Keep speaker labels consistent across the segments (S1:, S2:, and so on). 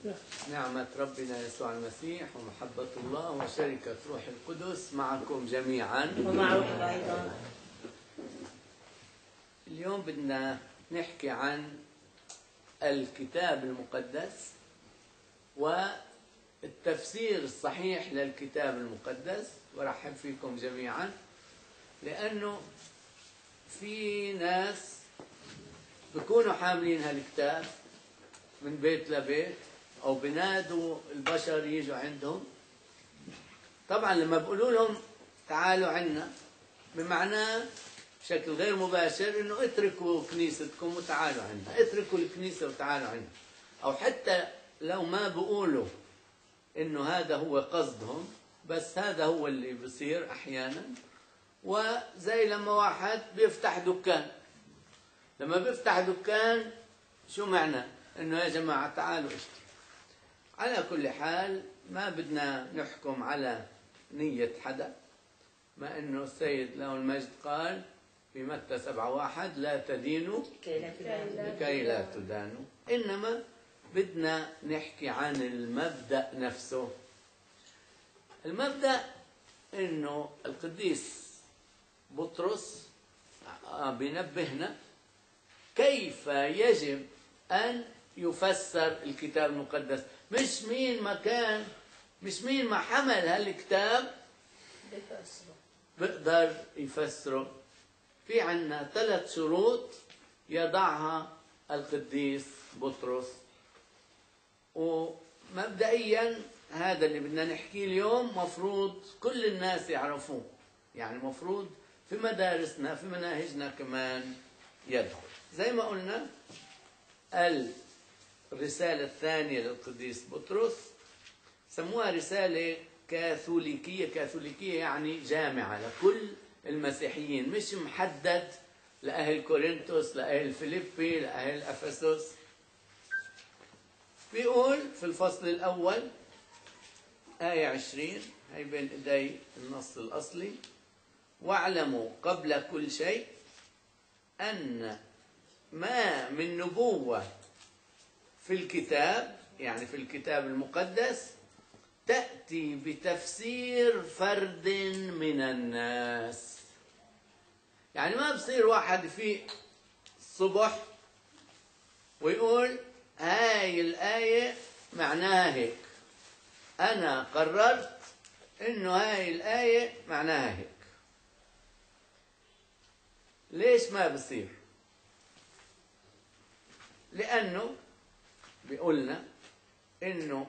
S1: نعمة ربنا يسوع المسيح ومحبة الله وشركة روح القدس معكم جميعا
S2: ومعكم أيضا.
S1: اليوم بدنا نحكي عن الكتاب المقدس والتفسير الصحيح للكتاب المقدس. ورحب فيكم جميعا، لأنه في ناس بيكونوا حاملين هالكتاب من بيت لبيت أو بنادوا البشر يجوا عندهم. طبعا لما بيقولوا لهم تعالوا عنا بمعناه بشكل غير مباشر انه اتركوا كنيستكم وتعالوا عنا، اتركوا الكنيسة وتعالوا عنا. او حتى لو ما بيقولوا انه هذا هو قصدهم، بس هذا هو اللي بيصير احيانا. وزي لما واحد بيفتح دكان، لما بيفتح دكان شو معنى؟ انه يا جماعة تعالوا اشتروا. على كل حال ما بدنا نحكم على نية حدا، ما انه السيد له المجد قال في متى 7:1 لا تدينوا لكي لا تدانوا. انما بدنا نحكي عن المبدأ نفسه. المبدأ انه القديس بطرس بينبهنا كيف يجب ان يفسر الكتاب المقدس. مش مين ما حمل هالكتاب بيقدر يفسره. في عنا 3 شروط يضعها القديس بطرس، ومبدئيا هذا اللي بدنا نحكيه اليوم مفروض كل الناس يعرفوه، يعني مفروض في مدارسنا في مناهجنا كمان يدخل. زي ما قلنا الرسالة الثانية للقديس بطرس سموها رسالة كاثوليكية. كاثوليكية يعني جامعة لكل المسيحيين، مش محدد لأهل كورنثوس، لأهل فيليبي، لأهل أفسس. بيقول في الفصل الأول آية 20، هي بين إيدي النص الأصلي: واعلموا قبل كل شيء أن ما من نبوة في الكتاب، يعني في الكتاب المقدس، تأتي بتفسير فرد من الناس. يعني ما بصير واحد في الصبح ويقول هاي الآية معناها هيك، أنا قررت إنه هاي الآية معناها هيك. ليش ما بصير؟ لأنه بيقولنا إنه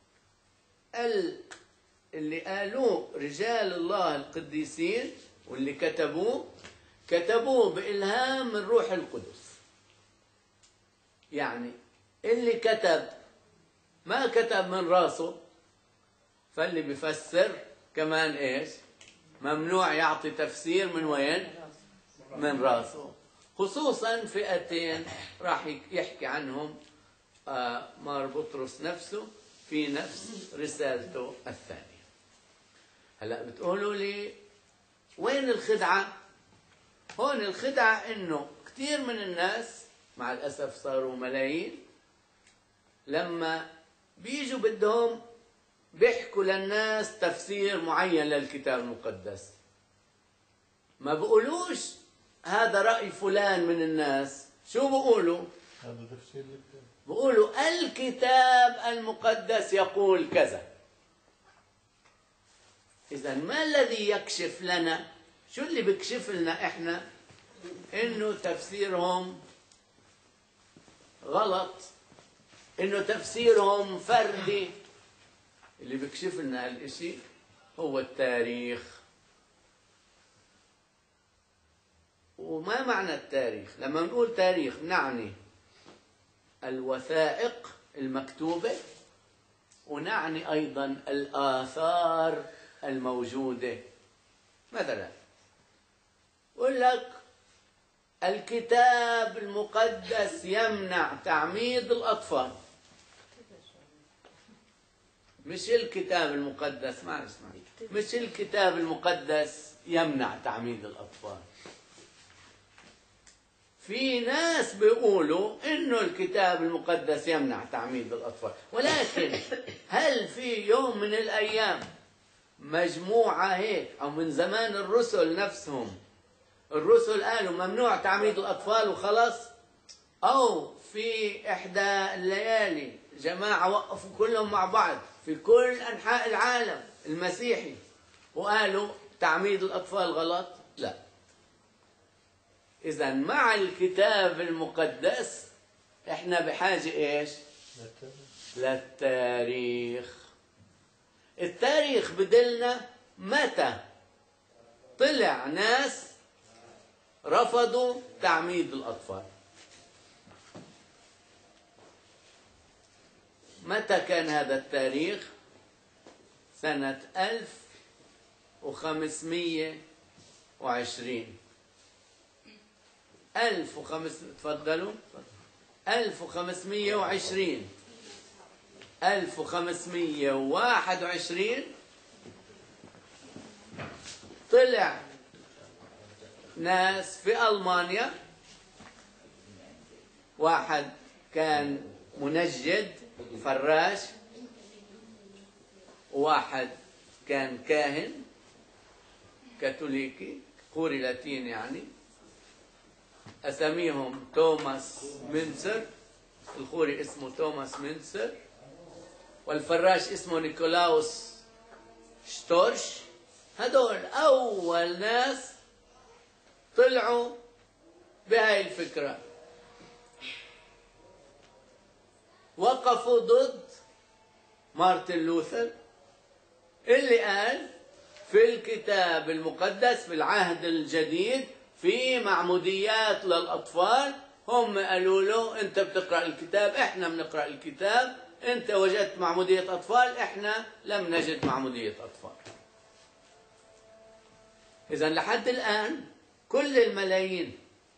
S1: اللي قالوه رجال الله القديسين واللي كتبوه بإلهام من روح القدس. يعني اللي كتب ما كتب من راسه، فاللي بيفسر كمان ايش؟ ممنوع يعطي تفسير من وين؟ من راسه. خصوصا فئتين راح يحكي عنهم مار بطرس نفسه في نفس رسالته الثانية. هلا بتقولوا لي وين الخدعة؟ هون الخدعة انه كثير من الناس مع الأسف صاروا ملايين، لما بيجوا بدهم بيحكوا للناس تفسير معين للكتاب المقدس، ما بقولوش هذا رأي فلان من الناس. شو بقولوا؟
S3: هذا تفسير الكتاب.
S1: بقولوا الكتاب المقدس يقول كذا. إذا ما الذي يكشف لنا؟ شو اللي بيكشف لنا إحنا؟ إنه تفسيرهم غلط، إنه تفسيرهم فردي. اللي بيكشف لنا هالإشي هو التاريخ. وما معنى التاريخ؟ لما نقول تاريخ نعني الوثائق المكتوبة، ونعني أيضا الآثار الموجودة. مثلا يقول لك الكتاب المقدس يمنع تعميد الأطفال. مش الكتاب المقدس، مش الكتاب المقدس يمنع تعميد الأطفال. في ناس بيقولوا إنه الكتاب المقدس يمنع تعميد الأطفال، ولكن هل في يوم من الأيام مجموعة هيك أو من زمان الرسل نفسهم الرسل قالوا ممنوع تعميد الأطفال وخلاص؟ أو في إحدى الليالي جماعة وقفوا كلهم مع بعض في كل أنحاء العالم المسيحي وقالوا تعميد الأطفال غلط؟ لا. إذا مع الكتاب المقدس إحنا بحاجة إيش؟ للتاريخ. التاريخ بدلنا متى طلع ناس رفضوا تعميد الأطفال. متى كان هذا التاريخ؟ سنة 1520. 1500 1520 1521 طلع ناس في ألمانيا، واحد كان منجد فراش، وواحد كان كاهن كاثوليكي قوري لاتيني يعني، أساميهم توماس منسر، الخوري اسمه توماس منسر، والفراش اسمه نيكولاوس شتورش. هدول أول ناس طلعوا بهاي الفكرة، وقفوا ضد مارتن لوثر اللي قال في الكتاب المقدس في العهد الجديد في معموديات للأطفال. هم قالوا له أنت بتقرأ الكتاب، إحنا بنقرأ الكتاب، أنت وجدت معمودية أطفال، إحنا لم نجد معمودية أطفال. إذا لحد الآن كل الملايين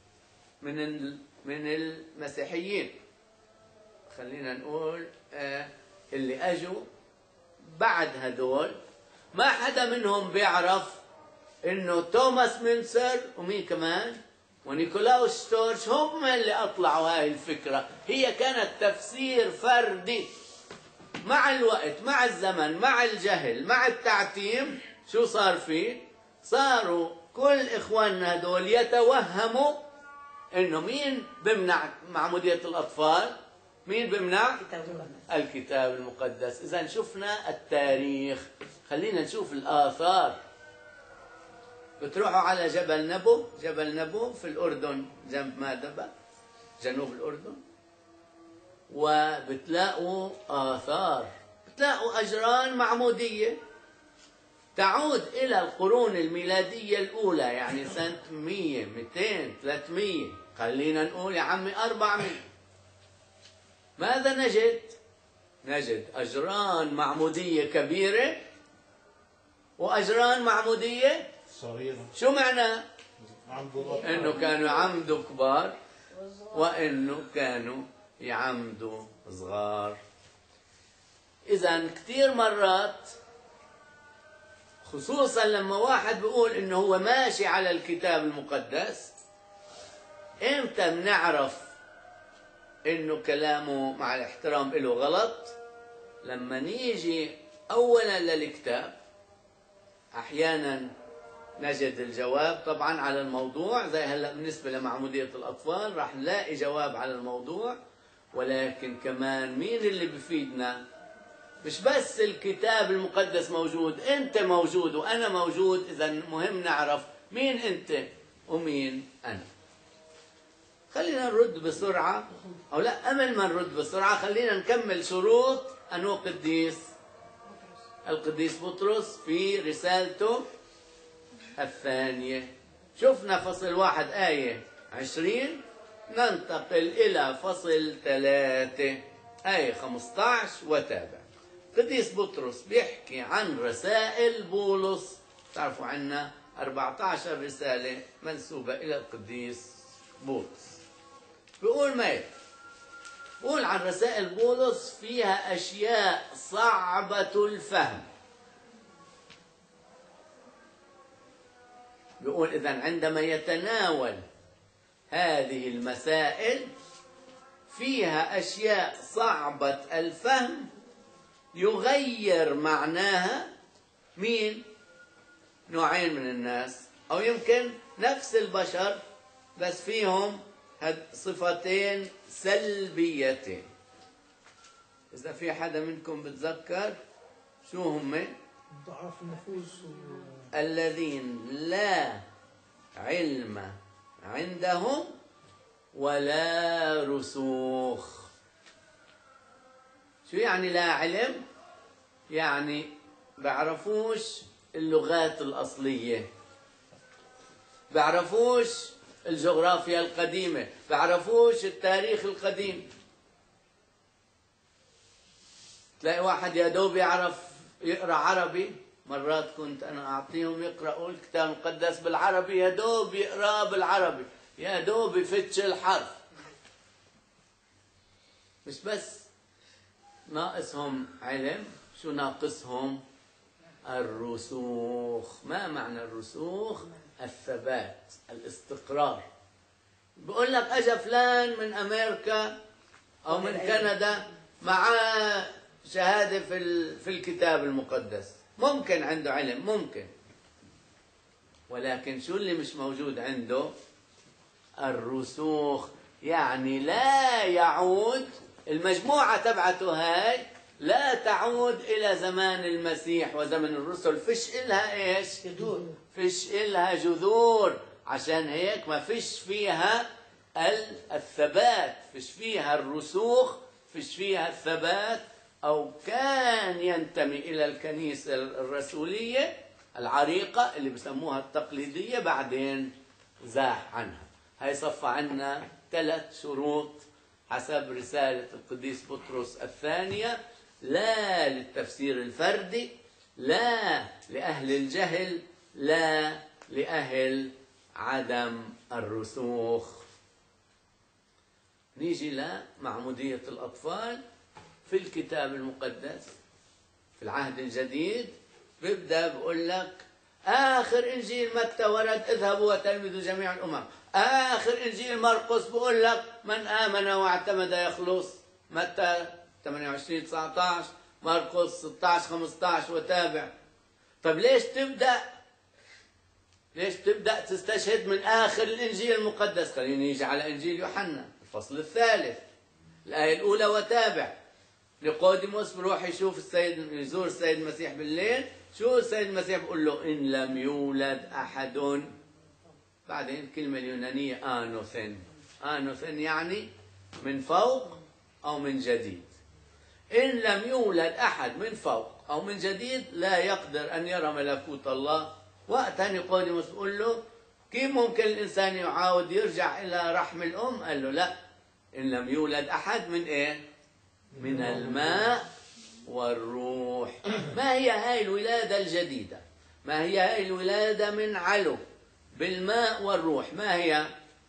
S1: من المسيحيين، خلينا نقول اللي أجوا بعد هدول، ما حدا منهم بيعرف إنه توماس منسر ومين كمان ونيكولاوس شتورش هم اللي أطلعوا هاي الفكرة. هي كانت تفسير فردي. مع الوقت، مع الزمن، مع الجهل، مع التعتيم، شو صار فيه؟ صاروا كل إخواننا هدول يتوهموا إنه مين بمنع معمودية الأطفال؟ مين بمنع؟ الكتاب المقدس. إذا شفنا التاريخ، خلينا نشوف الآثار. بتروحوا على جبل نبو، جبل نبو في الأردن جنب مادبة جنوب الأردن، وبتلاقوا آثار، بتلاقوا أجران معمودية تعود إلى القرون الميلادية الأولى، يعني سنة 100 200 300، خلينا نقول يا عمي 400. ماذا نجد؟ نجد أجران معمودية كبيرة وأجران معمودية صغيرة. شو معنى؟ إنه كانوا يعمدوا كبار وإنه كانوا يعمدوا صغار. إذا كثير مرات خصوصا لما واحد بيقول إنه هو ماشي على الكتاب المقدس، إمتى بنعرف إنه كلامه مع الاحترام له غلط؟ لما نيجي أولا للكتاب، أحيانا نجد الجواب طبعا على الموضوع، زي هلا بالنسبة لمعمودية الأطفال راح نلاقي جواب على الموضوع، ولكن كمان مين اللي بفيدنا؟ مش بس الكتاب المقدس موجود، أنت موجود وأنا موجود. إذا مهم نعرف مين أنت ومين أنا. خلينا نرد بسرعة، أو لا قبل ما نرد بسرعة خلينا نكمل شروط أنه قديس القديس بطرس في رسالته الثانية. شفنا فصل 1 آية 20، ننتقل إلى فصل 3 آية 15 وتابع. قديس بطرس بيحكي عن رسائل بولس. تعرفوا عنا 14 رسالة منسوبة إلى القديس بولس. بيقول ما بيقول عن رسائل بولس فيها أشياء صعبة الفهم. بيقول إذن عندما يتناول هذه المسائل فيها أشياء صعبة الفهم يغير معناها مين؟ نوعين من الناس، أو يمكن نفس البشر بس فيهم صفتين سلبيتين. إذا في حدا منكم بتذكر شو هم؟
S2: ضعاف النفوس
S1: الذين لا علم عندهم ولا رسوخ. شو يعني لا علم؟ يعني بعرفوش اللغات الأصلية، بعرفوش الجغرافيا القديمة، بعرفوش التاريخ القديم. تلاقي واحد يا دوب يعرف يقرأ عربي، مرات كنت أنا أعطيهم يقرأوا الكتاب المقدس بالعربي، يا دوب يقرأ بالعربي، يا دوب يفتش الحرف. مش بس ناقصهم علم، شو ناقصهم؟ الرسوخ. ما معنى الرسوخ؟ الثبات، الاستقرار. بقول لك أجا فلان من أمريكا أو من كندا مع شهادة في الكتاب المقدس، ممكن عنده علم، ممكن، ولكن شو اللي مش موجود عنده؟ الرسوخ. يعني لا يعود، المجموعة تبعته هاي لا تعود إلى زمان المسيح وزمن الرسل، فيش إلها إيش؟ جذور، فيش إلها جذور. عشان هيك ما فيش فيها الثبات، فيش فيها الرسوخ، فيش فيها الثبات. أو كان ينتمي إلى الكنيسة الرسولية العريقة اللي بسموها التقليدية، بعدين زاح عنها. هاي صفى عنا 3 شروط حسب رسالة القديس بطرس الثانية: لا للتفسير الفردي، لا لأهل الجهل، لا لأهل عدم الرسوخ. نيجي لمعمودية الأطفال في الكتاب المقدس في العهد الجديد. بيبدأ بقول لك آخر إنجيل متى ورد اذهبوا وتلمذوا جميع الأمم. آخر إنجيل مرقس بقول لك من آمن واعتمد يخلص. متى 28-19، مرقس 16-15 وتابع. طب ليش تبدأ تستشهد من آخر الإنجيل المقدس؟ خلينا نيجي على إنجيل يوحنا الفصل 3 الآية الأولى وتابع. نيقوديموس بروح يزور السيد المسيح بالليل. شو السيد المسيح بيقول له؟ إن لم يولد أحد. بعدين الكلمة اليونانية آنوثن يعني من فوق أو من جديد. إن لم يولد أحد من فوق أو من جديد لا يقدر أن يرى ملكوت الله. وقتها نيقوديموس بيقول له كيف ممكن الإنسان يعاود يرجع إلى رحم الأم؟ قال له لا، إن لم يولد أحد من إيه؟ من الماء والروح. ما هي هاي الولادة الجديدة؟ ما هي هاي الولادة من علو بالماء والروح؟ ما هي؟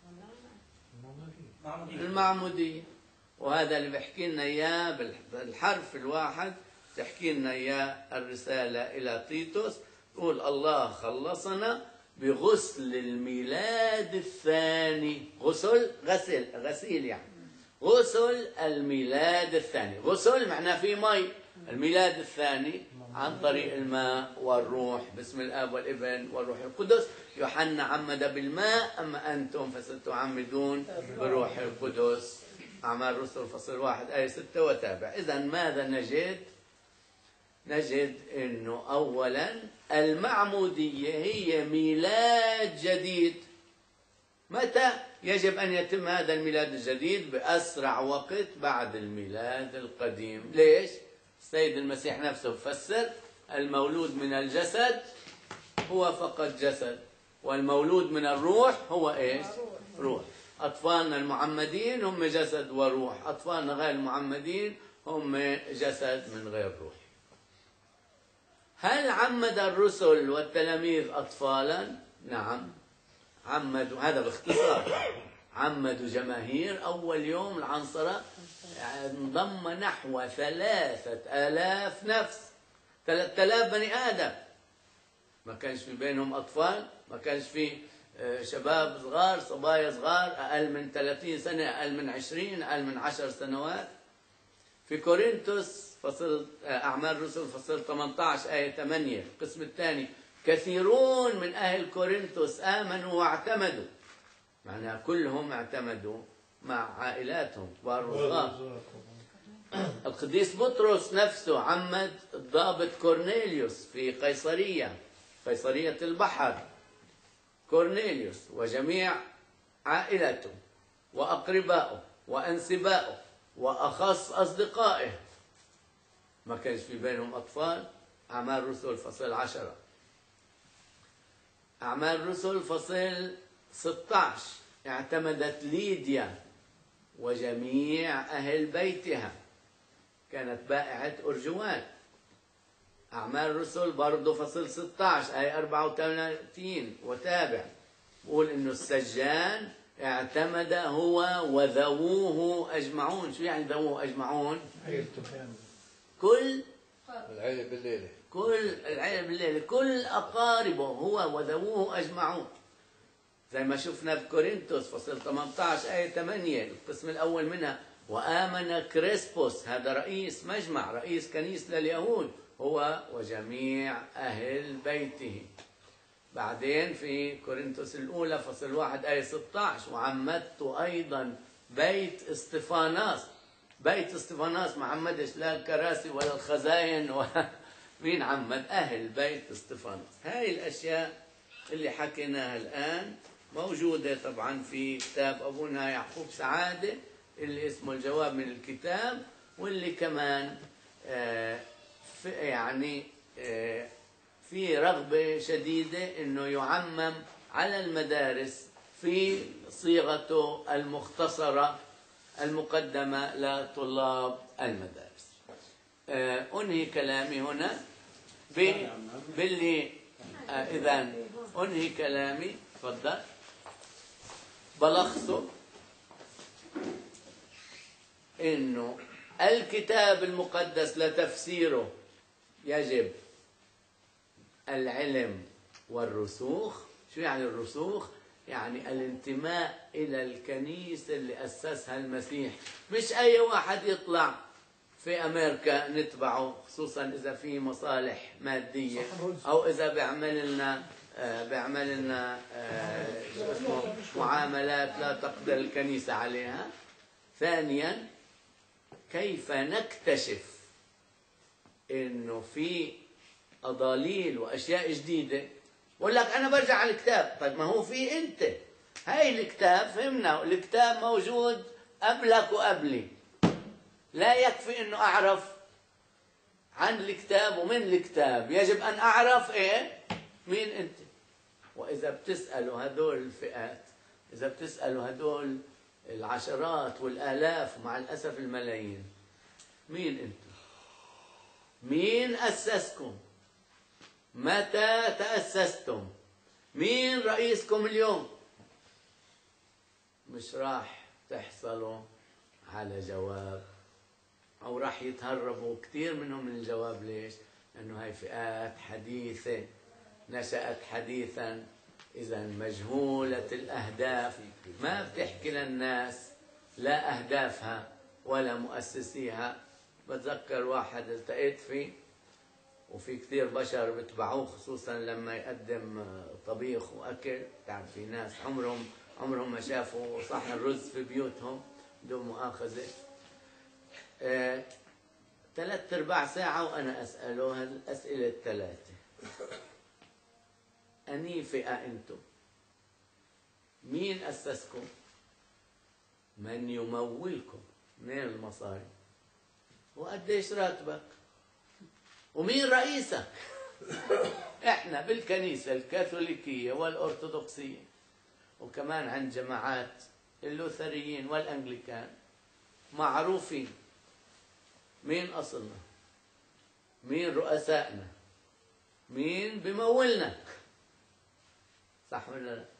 S1: المعمودية. وهذا اللي بحكي لنا إياه بالحرف الواحد، تحكي لنا إياه الرسالة إلى تيتوس. تقول الله خلصنا بغسل الميلاد الثاني. غسيل يعني غسل الميلاد الثاني. غسل معناه في مي، الميلاد الثاني عن طريق الماء والروح، باسم الآب والابن والروح القدس. يوحنا عمد بالماء، أما أنتم فستعمدون بروح القدس. أعمال الرسل فصل 1 آية 6 وتابع. إذا ماذا نجد؟ نجد أنه أولا المعمودية هي ميلاد جديد. متى يجب أن يتم هذا الميلاد الجديد؟ بأسرع وقت بعد الميلاد القديم. ليش؟ السيد المسيح نفسه فسر: المولود من الجسد هو فقط جسد، والمولود من الروح هو إيش؟ روح. أطفالنا المعمدين هم جسد وروح، أطفالنا غير المعمدين هم جسد من غير روح. هل عمد الرسل والتلاميذ أطفالا؟ نعم عمدوا، هذا باختصار. عمدوا جماهير. أول يوم العنصرة انضم نحو 3000 نفس، 3000 بني آدم. ما كانش في بينهم أطفال، ما كانش في شباب صغار، صبايا صغار، أقل من 30 سنة، أقل من 20، أقل من 10 سنوات. في كورنثوس فصل أعمال الرسل فصل 18 آية 8 القسم الثاني: كثيرون من أهل كورنثوس آمنوا واعتمدوا. معناها كلهم اعتمدوا مع عائلاتهم كبار وصغار. القديس بطرس نفسه عمد الضابط كورنيليوس في قيصرية البحر، كورنيليوس وجميع عائلته وأقربائه وأنسبائه وأخص أصدقائه، ما كانش في بينهم أطفال. أعمال الرسل فصل 10. أعمال الرسل فصل 16: اعتمدت ليديا وجميع أهل بيتها، كانت بائعة أرجوان. أعمال الرسل برضه فصل 16 آية 34 وتابع، بقول إنه السجان اعتمد هو وذووه أجمعون. شو يعني ذووه أجمعون؟ كل
S2: العيلة بالليلة،
S1: كل العيلة بالليلة، كل أقاربه هو وذووه أجمعون. زي ما شفنا في كورنثوس فصل 18 آية 8 القسم الأول منها: وآمن كريسبوس، هذا رئيس مجمع، رئيس كنيسة لليهود، هو وجميع أهل بيته. بعدين في كورنثوس الأولى فصل 1 آية 16: وعمدت أيضا بيت اسطفاناس. بيت اسطفاناس ما عمدش لا الكراسي ولا الخزاين مين عمد؟ أهل بيت اسطفاناس. هاي الأشياء اللي حكيناها الآن موجودة طبعا في كتاب أبونا يعقوب سعادة اللي اسمه الجواب من الكتاب، واللي كمان في رغبة شديدة إنه يعمم على المدارس في صيغته المختصرة المقدمة لطلاب المدارس. أنهي كلامي هنا باللي إذا أنهي كلامي، تفضل، بلخصه إنه الكتاب المقدس لتفسيره يجب العلم والرسوخ. شو يعني الرسوخ؟ يعني الانتماء إلى الكنيسة اللي أسسها المسيح، مش أي واحد يطلع في أمريكا نتبعه، خصوصا إذا في مصالح مادية أو إذا بيعمل لنا معاملات لا تقدر الكنيسة عليها. ثانيا، كيف نكتشف إنه في أضاليل وأشياء جديدة؟ بقول لك أنا برجع على الكتاب. طيب ما هو في أنت، هاي الكتاب فهمنا، الكتاب موجود قبلك وقبلي، لا يكفي إنه أعرف عن الكتاب ومن الكتاب، يجب أن أعرف إيه؟ مين أنت. وإذا بتسألوا هذول الفئات، إذا بتسألوا هذول العشرات والآلاف ومع الأسف الملايين، مين أنتم؟ مين أسسكم؟ متى تأسستم؟ مين رئيسكم اليوم؟ مش راح تحصلوا على جواب، أو راح يتهربوا كثير منهم من الجواب. ليش؟ لأنه هاي فئات حديثة نشأت حديثا، إذا مجهولة الأهداف، ما بتحكي للناس لا أهدافها ولا مؤسسيها. بتذكر واحد التقيت فيه، وفي كثير بشر بتبعوه، خصوصا لما يقدم طبيخ وأكل. تعرف في ناس عمرهم ما شافوا صحن الرز في بيوتهم، بدون مؤاخذة. 3/4 ساعة وأنا أسأله هالأسئلة الثلاثة: أني فئة أنتم؟ مين أسسكم؟ من يمولكم؟ منين المصاري؟ وقديش راتبك؟ ومين رئيسك؟ احنا بالكنيسة الكاثوليكية والأرثوذكسية، وكمان عند جماعات اللوثريين والأنجليكان، معروفين مين أصلنا، مين رؤسائنا، مين بمولنا. صح ولا لا؟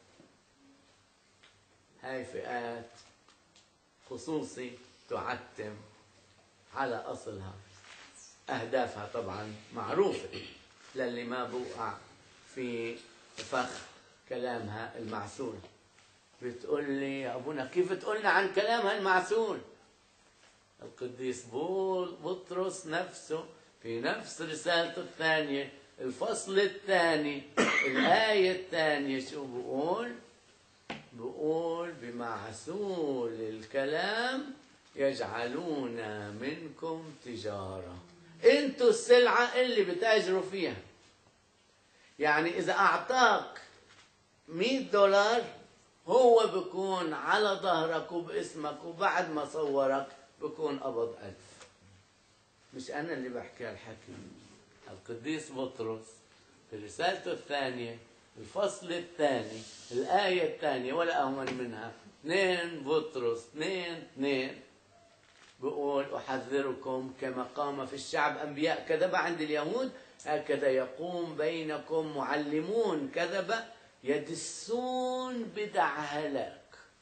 S1: هاي فئات خصوصي تعتم على أصلها. أهدافها طبعا معروفة للي ما بوقع في فخ كلامها المعسول. بتقول لي يا أبونا كيف تقولنا عن كلامها المعسول؟ القديس بطرس نفسه في نفس رسالته الثانية الفصل الثاني الآية الثانية شو بقول؟ بقول بمعسول الكلام يجعلون منكم تجارة. انتوا السلعة اللي بتاجروا فيها. يعني إذا أعطاك $100 هو بكون على ظهرك وباسمك، وبعد ما صورك بكون قبض 1000. مش أنا اللي بحكي الحكي، القديس بطرس في رسالته الثانية الفصل الثاني الآية الثانية ولا أهون منها 2 بطرس 2:2 بقول أحذركم كما قام في الشعب أنبياء كذبة عند اليهود هكذا يقوم بينكم معلمون كذبة يدسون بدع هلاك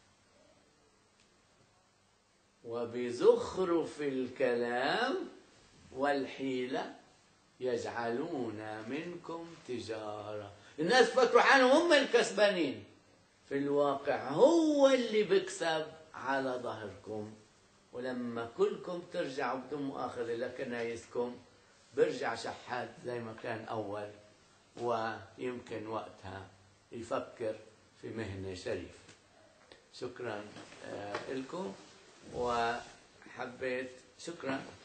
S1: وبزخرف الكلام والحيلة يجعلون منكم تجارة. الناس فكروا حالهم هم الكسبانين، في الواقع هو اللي بيكسب على ظهركم. ولما كلكم ترجعوا بدون مؤاخذة لكنايسكم برجع شحات زي ما كان أول، ويمكن وقتها يفكر في مهنة شريفة. شكرا لكم، وحبيت شكرا